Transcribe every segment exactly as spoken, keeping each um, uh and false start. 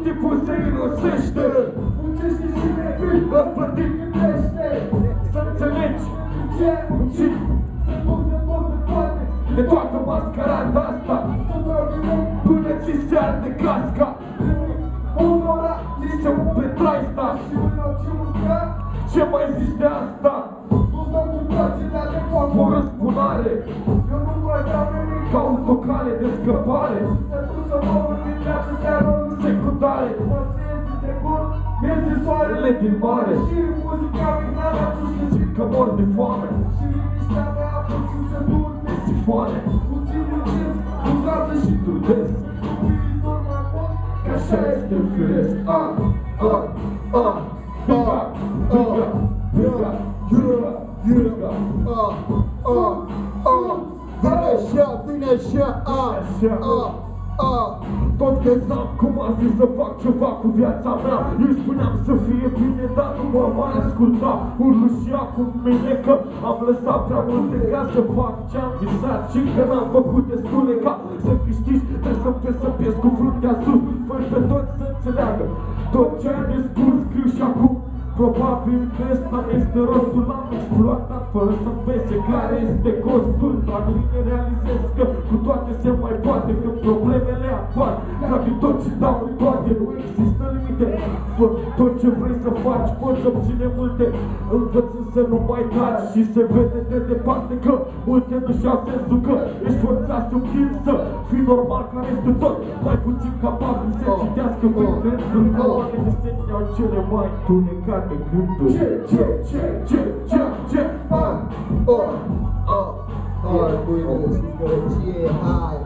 timpul se irosește. Muncește și nebun, L-ați plătit gândește. să înțelegi Ce? muncit Sunt bun de bun de toate. de toată mascarada asta. Sunt dragul Până ți se arde casca, unora. ți se umple traista. Și unor ce muncă. Ce mai zici de asta? Nu stau cu place, dar de foc. O răzbunare Eu nu mai dau nimic. ca autocale de scăpare. Se duc să mă urc din viață de rolul. Secundare, Mă se iese de bun. Iese soarele din mare. și muzica mea atunci când Zic că mor de foame, și liniștea mea a putut să durme. de sifoane, Puțin muncesc, uzată și trudesc. viitor mai pot. Că așa este firesc. A, a, a, biga, biga, biga, biga, biga. A, a, a, vine așa, vine așa, a, a, a. Tot găsam cum ar fi să fac ceva cu viața mea. Eu spuneam să fie bine, dar nu mă mai asculta. Urlu și acum mine că am lăsat prea multe ca să fac ce-am visat. Și că n-am făcut destule ca să câștigi. Trebuie să înveți să pierzi cu fruntea sus. Fără pe toți să înțeleagă tot ce ai de spus, scriu și acum. Probabil că ăsta este rostul, l-am exploatat fără să-mi pese care este costul. Dar mine realizez că cu toate se mai poate, că problemele apar. Trag din tot și dau în toate, nu există limite. Fă tot ce vrei să faci, poți obține multe. Învățând să nu mai taci și se vede de departe că multe nu și-au sensul, că ești forțat subtil să fii normal ca restul tot. Mai puțin capabil să citească pe pentru că oamenii se iau cele mai tunecate gânduri. Ce, ce, ce, ce, ce, ce, A, a, a, hai, pâine, sus gălăgie, hai.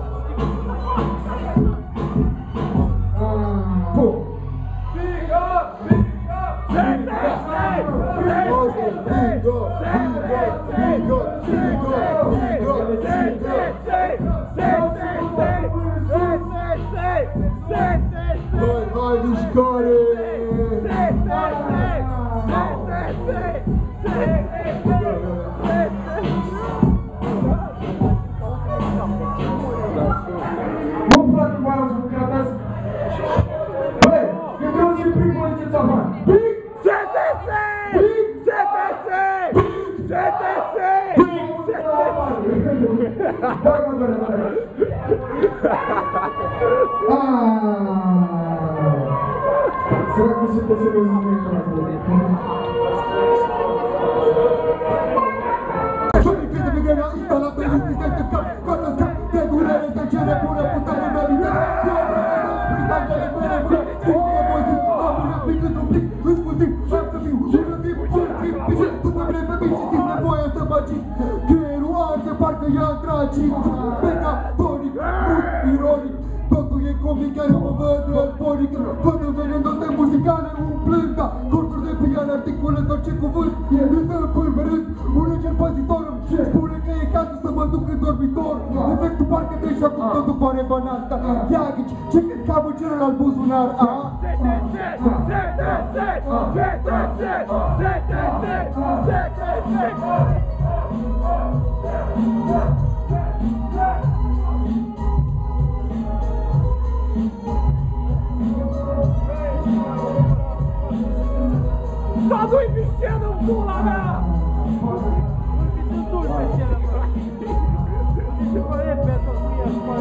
Bun! Biga, biga, Bingo, bingo, bingo, bingo, hai, hai, mișcare! Nu frate, mai am jucat azi. Băi, că vreau să primul în ce țaman. Big! C T S! Big! C T S! C T S! Da, mă doare tare. Săracul se te serios nu e ca Sorii câte pe grena instalată, liniște de cap, gata scap, de durere, de cere bună, putere de lider. Brigantele mele, mă, sting de voi, zic, am un pic într-un pic, îți spun timp, am să fiu, și în timp, un timp, pice, după vreme mici și simt nevoia să mă cit. Creierul arde, parcă ia tragit, metaforic, mult ironic. Totul e comic, chiar eu mă văd războnic. Văd în vene note muzicale umplând, da, corturi de pian articulând orice cuvânt. Însă îl pâlberând, un înger păzitor îmi spune că e cazul să mă duc în dormitor. Efectul parcă trece acum totul pare banal, dar ia ghici, ce crezi că am în celălalt buzunar, a? Da, du-i pe scenă în pula mea! Du-i pe scenă, frate! Ce părere pe asta, nu e așa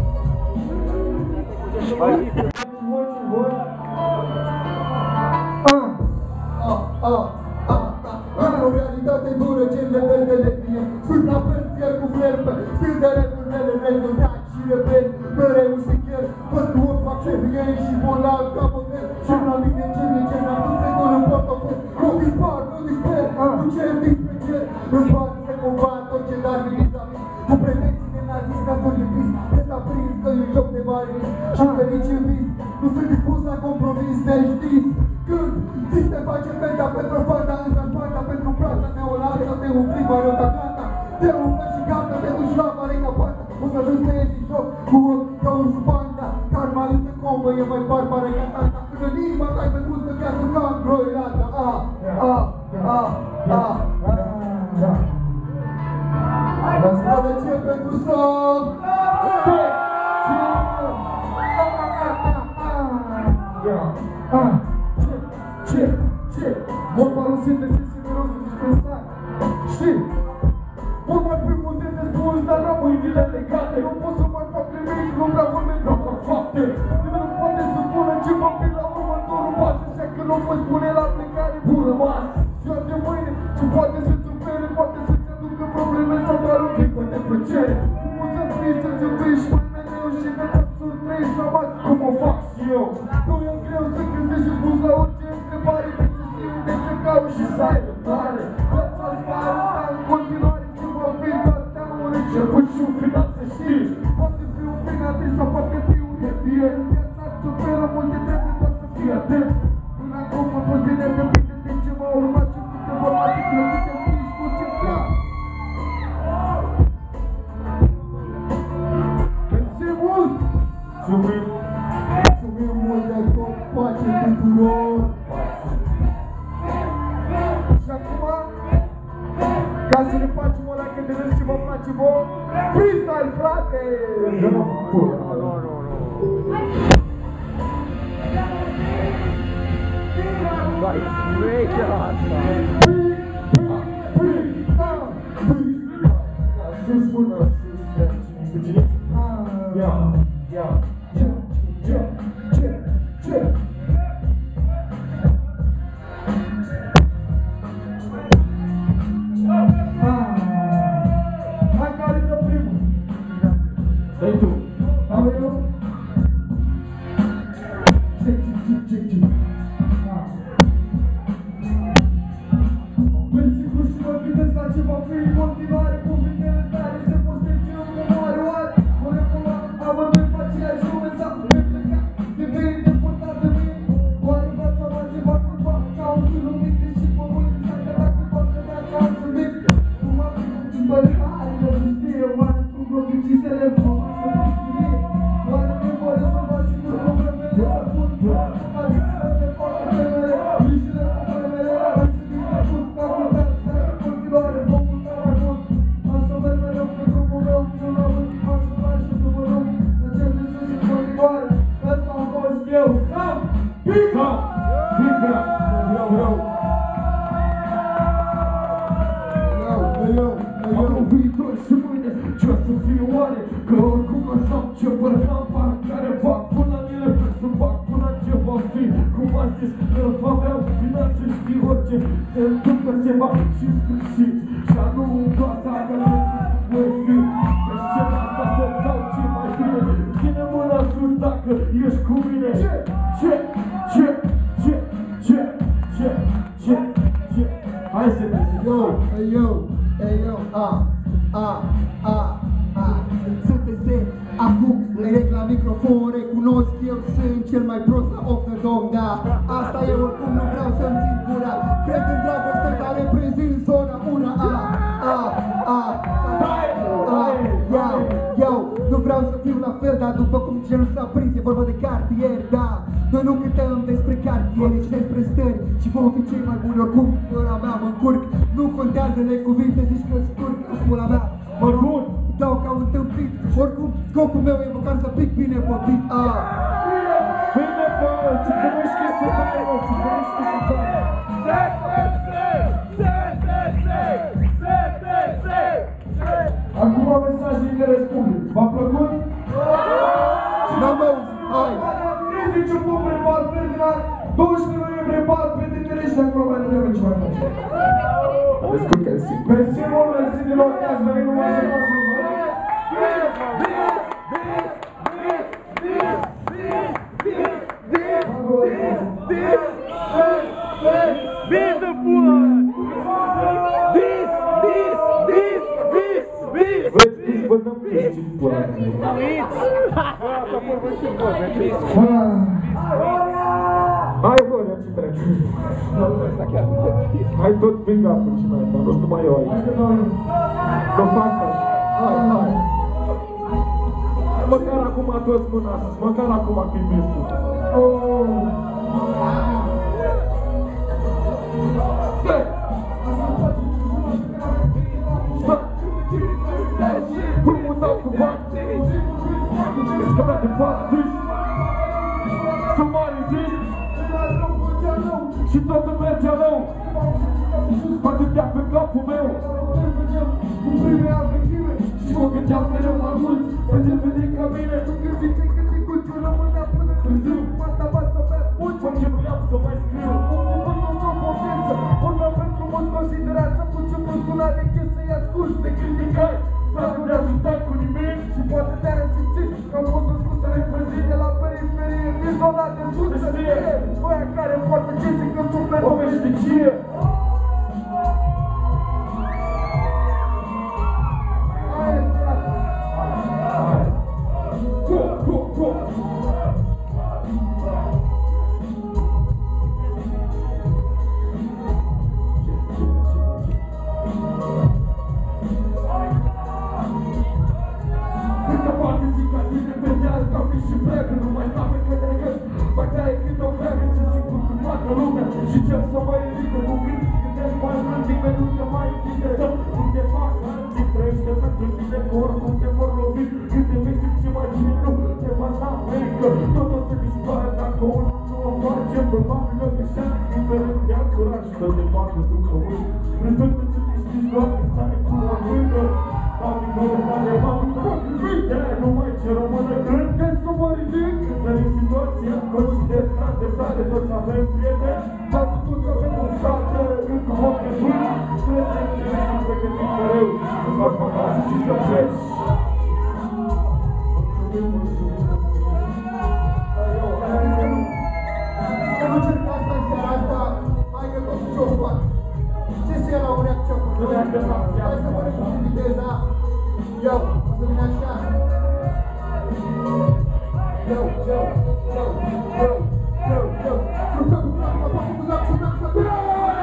părere! Într-o realitate dură, cele verdele fie. Sunt la fel fier cu fierbe, sunt de regulele regulate și repet, mereu se chier. Văd că ori fac ce vie și bolnav ca model. Și la mine ce e ce n-am sufletul în portofel. Nu dispar, nu disper, nu cer despre cer. Îmi fac să combat tot ce dar vis-a-vis. Cu pretenții de nazist ca solipist, de s-a prins că e joc de mare și că nici în vis. Nu sunt dispus la compromis, ne-ai știți. Când ți se face penta pentru fata, însă fata pentru plata, te o lasă, te umpli barota gata. Te umplă și gata, te duci la varena pata. O să ajungi să ieși din joc cu ochi ca ursul panda. Karma este combă, e mai barbară ca tata. Când în inima ta ai văzut că chiar nu ca groilata. A, a, a, a, a. Asta de ce pentru somn? ținte și se miroase dispensar. Știi? Pot mai fi multe de spus, dar am mâinile legate. Nu pot să mai fac nimic, nu vreau vorbe, vreau doar fapte. Nimeni nu poate să spună ce va fi la următorul pas, așa că nu voi spune la plecare, bun rămas. Ziua de mâine, ce poate să-ți ofere, poate să-ți aducă probleme sau doar un clipă de plăcere. Cum să fii, să zâmbești mai mereu și viața să-ți trăiești la maxim, cum o fac și eu. Nu e greu să gândești răspuns la orice întrebare, trebuie să știi unde să cauți și să ai răbdare. Viața-ți va arăta în continuare ce va fi, doar te-am murit și apoi și un final să știi. Poate fi un final trist sau poate fi un happy end. Viața-ți oferă multe, trebuie doar să fii atent. Până acum a fost bine, depinde de ce m-a urmat și câteva articole, câte scrii și concentrat. Mersi mult! Mulțumim! Mulțumim mult de tot, pace tuturor! Și acum, ca să ne facem o like de râs ce vă place vouă, freestyle, frate! Vai, smece asta! Sus, mână, sus, dragi! Ia, ia! Ce, ce, ce, ce? Hai care dă primul? Dai tu! Am eu? Check, check, check, check, check. Mersi cu și mă gândesc la ce va fi în continuare. Cuvintele tale se pot strice în memoare. Oare mă repula, amândoi pe aceeași lume sau ne pleca de vei îndepărtat de mine? Oare viața mea se va curba ca un kilometr și pământ s-a cădat că toată viața am zâmbit? Cum am făcut în bărhare de pustie? Oare într-un bloc încisele făcut să pustie? Oare nu vor rezolva sigur problemele să pun? Oare să ne facă temele, grijile problemele rare să din trecut ca mult, dar în continuare vom putea mai mult. Am să merg mereu pe drumul meu, nu l-am ultimat să faci și să mă rog, încep de sus în continuare, ăsta am fost eu. Sau! Pica! Pica! Vreau, vreau! Eu, eu, Am eu. un viitor și mâine ce o să fie oare? Că oricum lăsam ce bărcam par care fac până în ele vreau să fac până ce va fi. Cum a zis, el va avea un final să știi orice se întâmplă se va și sfârșit. Și a nu în clasa care voi fi. Pe scena asta să dau ce mai bine. Ține mâna sus dacă ești cu mine. Ce? Ce? Ce? Ce? Ce? Ce? Ce? Ce? Hai să ne zic. Yo, yo, yo, a, a, a, a. Sunteți acum, direct la microfon, recunosc, eu sunt cel mai prost la off the dome, da. Asta e oricum, nu vreau să-mi țin gura. Cred în dragoste, dar reprezint zona una, a, a, a, a, yo, yo. Nu vreau să fiu la fel, dar după cum genul s-a prins, e vorba de cartier, da. Noi nu cântăm despre cartiere, ci despre stări. Și vom fi cei mai buni oricum, ăla mea mă încurc. Nu contează-le cuvinte, zici că scurc, pula mea mă bun, dau ca un tâmpit. Oricum, scopul meu e măcar să pic bine popit, a. Bine, bă, ți cunoști că se dă, mă, ți cunoști că se dă. Acum mesaj din Republic. V-a plăcut? N-am auzit, hai! treizeci și unu bal Ferdinand, doisprezece noiembrie bal Pretendere și de acolo mai nu avem ce mai face. Descurcă-ți. Mersi mult, mersi din nou că ați venit numai să vă ascultăm. Bine, pula! Bis, bis, bis, bis, bis! Vreți bis, vă dăm bis, ce pula mea. Hai, bă, ne-am ce trec. Hai tot big up-ul și mai, dar nu știu mai eu aici. Nu fac așa. Hai, hai! Măcar acum toți mâna sus, măcar acum că-i bisul. Stai! Stai! Până mă dau cu bani. Scădea de bani. Să mă rezist. Și totul merge rău. sus, mă gândeam pe capul meu. Cu primea vechime și mă gândeam mereu mai mult. Pentru vede ca mine, tu când zice că te culci, eu rămânea până târziu. M-a tabat să bea puci, Mă chinuiam să mai scriu. mă cuvântul să o viață. Vorbeam pentru mulți considerați, să pun ce postula de chesă să-i asculti. Te criticai, dar nu ne ajutai cu nimic. Și poate te-ai simțit că am fost născut să reprezint de la periferie, din zona de sus să fie băia care poartă ce zic în suflet O veșnicie. Hai, frate. Go, go, go. Câtă poate zic ca tine pe deal, ca mii și pleacă. Nu mai sta pe credere că mai taie cât o pleacă. Sunt sigur cu toată lumea și cer să mă ridică. Nu când gândesc mai mult, nimeni nu te mai închide. Să nu te fac alții, trăiește pentru tine că oricum te vor lovi. Când te vei simți mai bine, nu te va sta frică. Tot o să dispare dacă unul nu o face. Probabil o greșeală, indiferent de alt curaj. Să te facă sub pământ. Respectă-ți distinți, Doamne, stai cu o mână. Doamne, Doamne, Doamne, Doamne, Doamne, de-aia nu mai cer o mână când te să mă ridic. Dar în situația consider că dreptate toți avem prieteni. Dar nu toți avem un frate. Când cu foc de vânt, trebuie să înțelegi și pregătit mereu. Să-ți faci bagaje și să pleci. Mulțumim, mulțumim, mulțumim. Să nu cer ca asta în seara asta, mai că tot ce o fac. Ce se ia la un reac ce-o fac? Nu ne așteptam să ia. Hai să mă recuzi viteza. Eu, o să vine așa. Eu, eu, eu, eu, eu, eu. Fructă cu placă, mă poate cu lac, cu lac, să dură!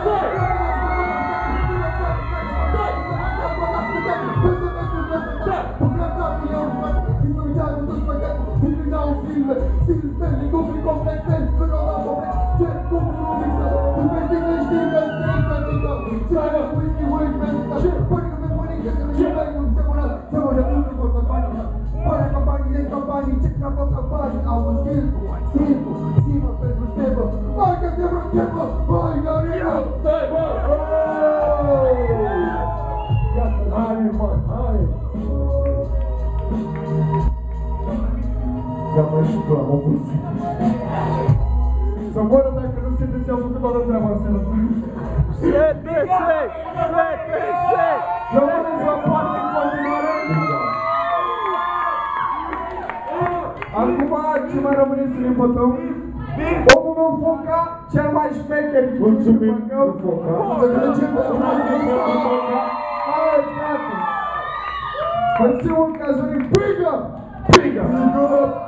Hai, mă, hai! Gata, și tu am obosit. Să moară dacă nu se deseau făcut toată treaba în seara asta. Set, set, set, set, set. Rămâneți la parte în continuare. Acum ce mai rămâne să ne bătăm? Omul meu Foca, cel mai șmecher. Mulțumim, Foca. Să trecem pe Hai, frate! Păi ce un cazuri, bigă! Bigă! Bigă!